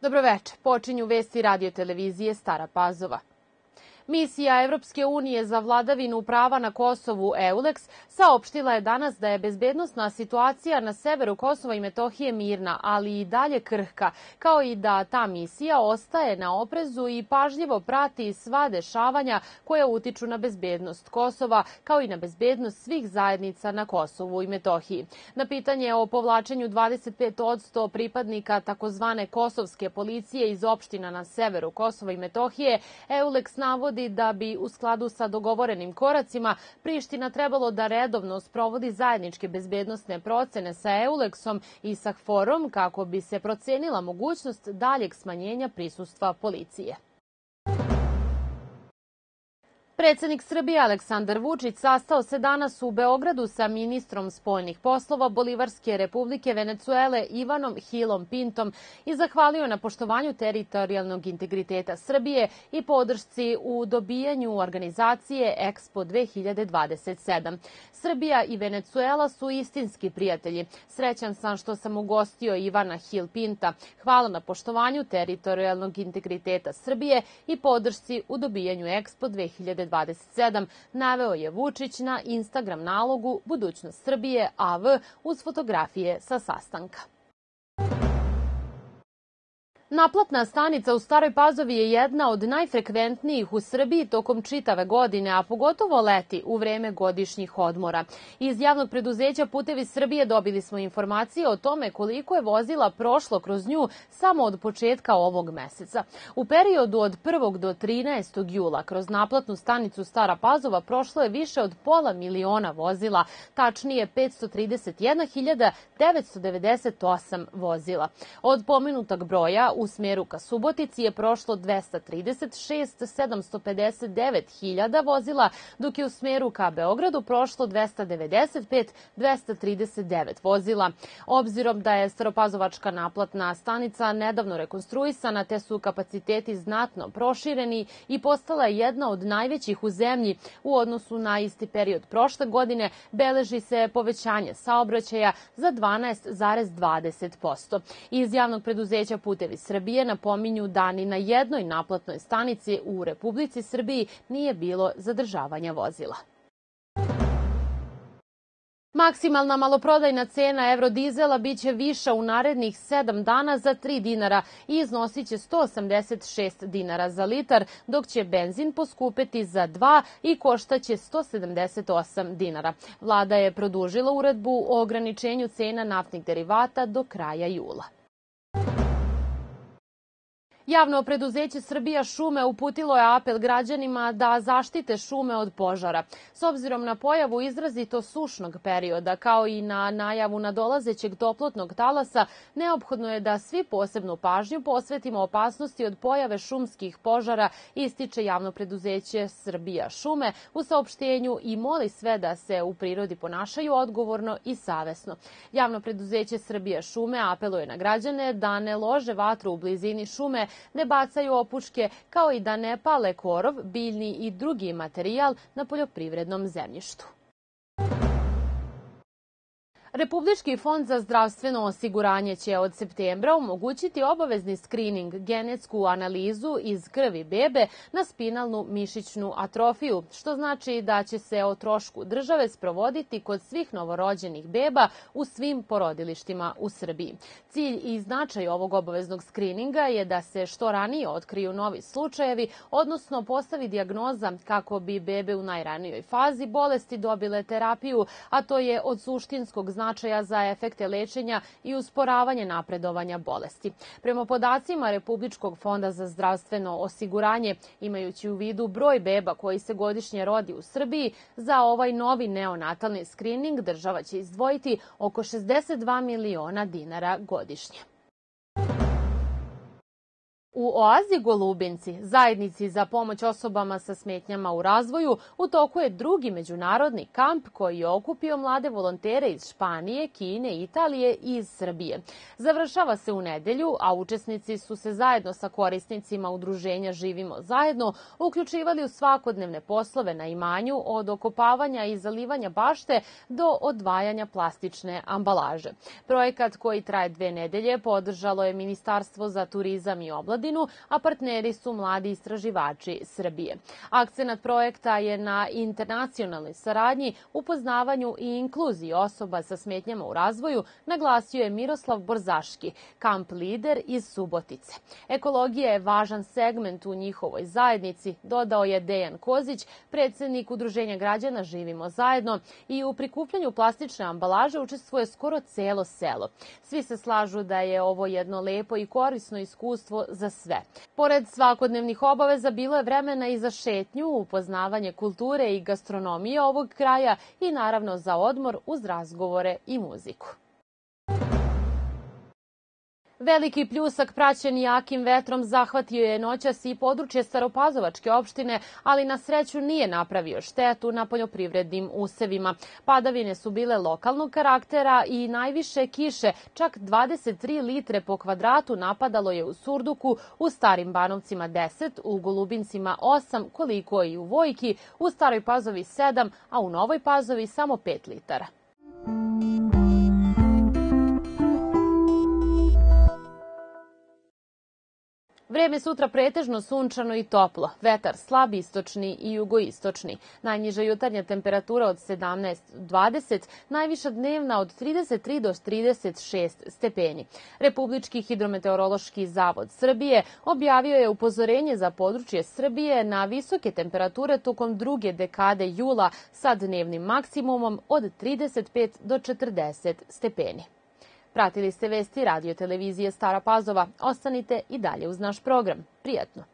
Dobroveče, počinju vesti radio-televizije Stara Pazova. Misija Evropske unije za vladavinu prava na Kosovu EULEX saopštila je danas da je bezbednosna situacija na severu Kosova i Metohije mirna, ali i dalje krhka, kao i da ta misija ostaje na oprezu i pažljivo prati sva dešavanja koja utiču na bezbednost Kosova, kao i na bezbednost svih zajednica na Kosovu i Metohiji. Na pitanje o povlačenju 25% pripadnika takozvane kosovske policije iz opština na severu Kosova i Metohije, EULEX navodi da bi u skladu sa dogovorenim koracima Priština trebalo da redovno sprovodi zajedničke bezbednosne procene sa EULEX-om i sa KFOR-om kako bi se procenila mogućnost daljeg smanjenja prisustva policije. Predsednik Srbije Aleksandar Vučić sastao se danas u Beogradu sa ministrom spoljnih poslova Bolivarske republike Venecuele Ivanom Hilom Pintom i zahvalio na poštovanju teritorijalnog integriteta Srbije i podršci u dobijanju organizacije Expo 2027. Srbija i Venecuela su istinski prijatelji. Srećan sam što sam ugostio Ivana Hil Pinta. Hvala na poštovanju teritorijalnog integriteta Srbije i podršci u dobijanju Expo 2027. Naveo je Vučić na Instagram nalogu Budućnost Srbije AV uz fotografije sa sastanka. Naplatna stanica u Staroj Pazovi je jedna od najfrekventnijih u Srbiji tokom čitave godine, a pogotovo leti u vreme godišnjih odmora. Iz javnog preduzeća Putevi Srbije dobili smo informacije o tome koliko je vozila prošlo kroz nju samo od početka ovog meseca. U periodu od 1. do 13. jula kroz naplatnu stanicu Stara Pazova prošlo je više od 500.000 vozila, tačnije 531.998 vozila. Od pomenutog broja u smeru ka Subotici je prošlo 236.759.000 vozila, dok je u smeru ka Beogradu prošlo 295.239 vozila. Obzirom da je staropazovačka naplatna stanica nedavno rekonstruisana, te su kapaciteti znatno prošireni i postala je jedna od najvećih u zemlji u odnosu na isti period prošle godine, beleži se povećanje saobraćaja za 12,20%. Iz javnog preduzeća Putevi Srbije napominju da ni na jednoj naplatnoj stanici u Republici Srbiji nije bilo zadržavanja vozila. Maksimalna maloprodajna cena evrodizela biće viša u narednih 7 dana za 3 dinara i iznosit će 186 dinara za litar, dok će benzin poskupeti za 2 i koštaće 178 dinara. Vlada je produžila uredbu o ograničenju cena naftnih derivata do kraja jula. Javno preduzeće Srbija šume uputilo je apel građanima da zaštite šume od požara. S obzirom na pojavu izrazito sušnog perioda, kao i na najavu nadolazećeg toplotnog talasa, neophodno je da svi posebnu pažnju posvetimo opasnosti od pojave šumskih požara, ističe javno preduzeće Srbija šume u saopštenju i moli sve da se u prirodi ponašaju odgovorno i savesno. Javno preduzeće Srbija šume apeluje na građane da ne lože vatru u blizini šume, ne bacaju opuške, kao i da ne pale korov, biljni i drugi materijal na poljoprivrednom zemljištu. Republički fond za zdravstveno osiguranje će od septembra omogućiti obavezni skrining, genetsku analizu iz krvi bebe na spinalnu mišićnu atrofiju, što znači da će se o trošku države sprovoditi kod svih novorođenih beba u svim porodilištima u Srbiji. Cilj i značaj ovog obaveznog skrininga je da se što ranije otkriju novi slučajevi, odnosno postavi dijagnoza kako bi bebe u najranijoj fazi bolesti dobile terapiju, a to je od suštinskog značaja za efekte lečenja i usporavanje napredovanja bolesti. Prema podacima Republičkog fonda za zdravstveno osiguranje, imajući u vidu broj beba koji se godišnje rodi u Srbiji, za ovaj novi neonatalni skrining država će izdvojiti oko 62 miliona dinara godišnje. U oazi Golubinci, zajednici za pomoć osobama sa smetnjama u razvoju, u toku je drugi međunarodni kamp koji je okupio mlade volontere iz Španije, Kine, Italije i iz Srbije. Završava se u nedelju, a učesnici su se zajedno sa korisnicima udruženja Živimo zajedno uključivali u svakodnevne poslove na imanju, od okopavanja i zalivanja bašte do odvajanja plastične ambalaže. Projekat koji traje 2 nedelje podržalo je Ministarstvo za turizam i omladinu, a partneri su mladi istraživači Srbije. Akcenat projekta je na internacionalnoj saradnji, upoznavanju i inkluziji osoba sa smetnjama u razvoju, naglasio je Miroslav Borzaški, kamp lider iz Subotice. Ekologija je važan segment u njihovoj zajednici, dodao je Dejan Kozić, predsednik Udruženja građana Živimo zajedno, i u prikupljanju plastične ambalaže učestvuje skoro celo selo. Svi se slažu da je ovo jedno lepo i korisno iskustvo za sve. Pored svakodnevnih obaveza bilo je vremena i za šetnju, upoznavanje kulture i gastronomije ovog kraja i naravno za odmor uz razgovore i muziku. Veliki pljusak praćen jakim vetrom zahvatio je noćas i područje Staropazovačke opštine, ali na sreću nije napravio štetu na poljoprivrednim usevima. Padavine su bile lokalnog karaktera i najviše kiše, čak 23 litre po kvadratu, napadalo je u Surduku, u Starim Banovcima 10, u Golubincima 8, koliko i u Vojki, u Staroj Pazovi 7, a u Novoj Pazovi samo 5 litara. Vreme sutra pretežno sunčano i toplo, vetar slab istočni i jugoistočni. Najniža jutarnja temperatura od 17-20, najviša dnevna od 33 do 36 stepeni. Republički hidrometeorološki zavod Srbije objavio je upozorenje za područje Srbije na visoke temperature tokom druge dekade jula sa dnevnim maksimumom od 35 do 40 stepeni. Pratili ste vesti radio televizije Stara Pazova. Ostanite i dalje uz naš program. Prijatno!